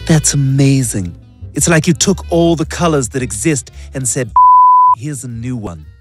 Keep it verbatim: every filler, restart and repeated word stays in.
That's amazing. It's like you took all the colors that exist and said, here's a new one.